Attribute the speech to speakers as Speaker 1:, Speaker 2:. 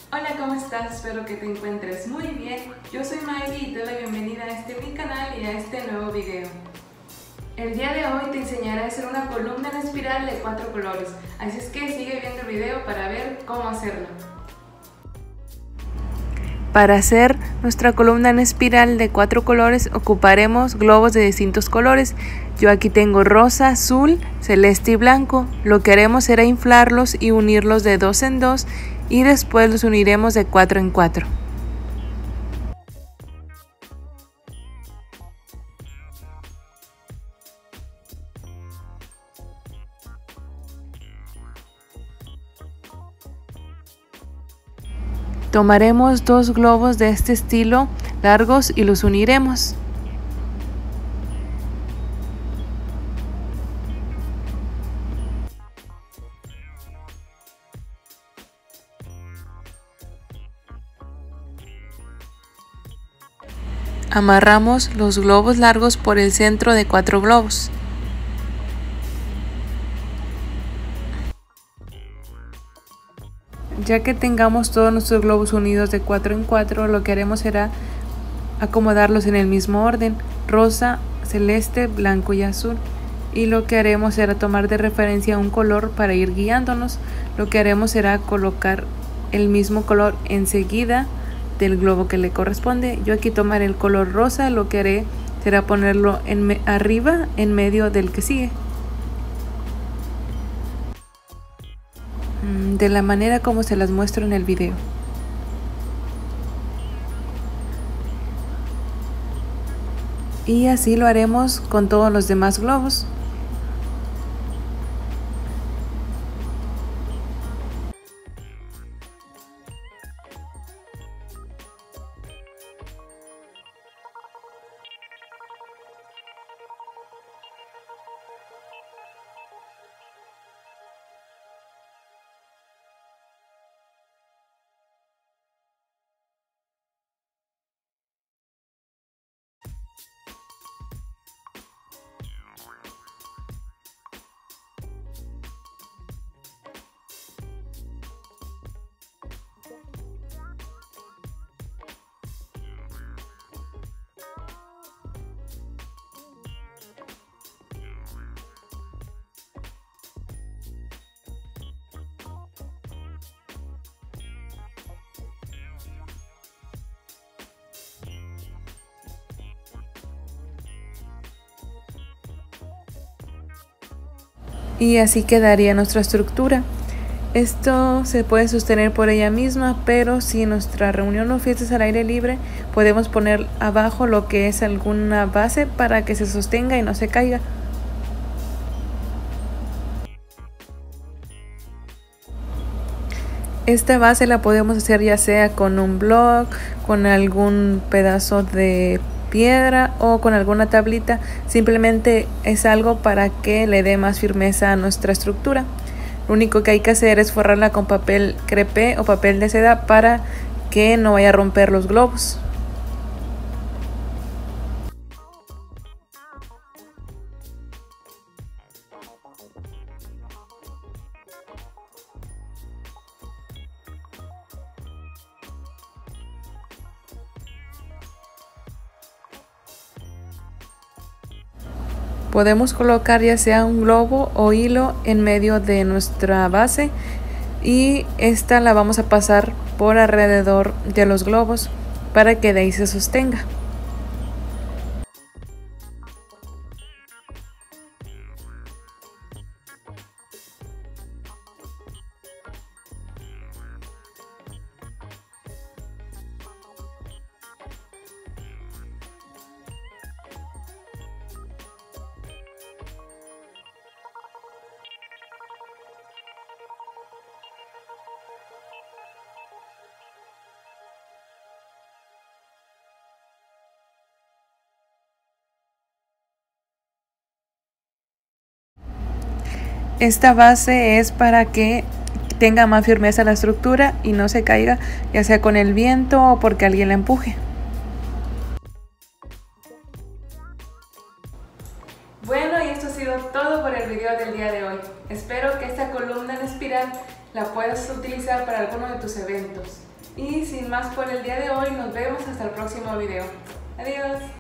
Speaker 1: Hola, ¿cómo estás? Espero que te encuentres muy bien. Yo soy Maggie y te doy la bienvenida a mi canal y a este nuevo video. El día de hoy te enseñaré a hacer una columna en espiral de 4 colores, así es que sigue viendo el video para ver cómo hacerlo. Para hacer nuestra columna en espiral de 4 colores ocuparemos globos de distintos colores. Yo aquí tengo rosa, azul, celeste y blanco. Lo que haremos será inflarlos y unirlos de 2 en 2 y después los uniremos de 4 en 4. Tomaremos 2 globos de este estilo largos y los uniremos. Amarramos los globos largos por el centro de 4 globos. Ya que tengamos todos nuestros globos unidos de 4 en 4, lo que haremos será acomodarlos en el mismo orden: rosa, celeste, blanco y azul. Y lo que haremos será tomar de referencia un color para ir guiándonos. Lo que haremos será colocar el mismo color enseguida del globo que le corresponde. Yo aquí tomaré el color rosa, lo que haré será ponerlo arriba en medio del que sigue, de la manera como se las muestro en el video. Y así lo haremos con todos los demás globos. Y así quedaría nuestra estructura. Esto se puede sostener por ella misma, pero si en nuestra reunión o fiesta es al aire libre, podemos poner abajo lo que es alguna base para que se sostenga y no se caiga. Esta base la podemos hacer ya sea con un bloc, con algún pedazo de piedra o con alguna tablita. Simplemente es algo para que le dé más firmeza a nuestra estructura. Lo único que hay que hacer es forrarla con papel crepé o papel de seda para que no vaya a romper los globos. Podemos colocar ya sea un globo o hilo en medio de nuestra base y esta la vamos a pasar por alrededor de los globos para que de ahí se sostenga. Esta base es para que tenga más firmeza la estructura y no se caiga, ya sea con el viento o porque alguien la empuje. Bueno, y esto ha sido todo por el video del día de hoy. Espero que esta columna en espiral la puedas utilizar para alguno de tus eventos. Y sin más por el día de hoy, nos vemos hasta el próximo video. Adiós.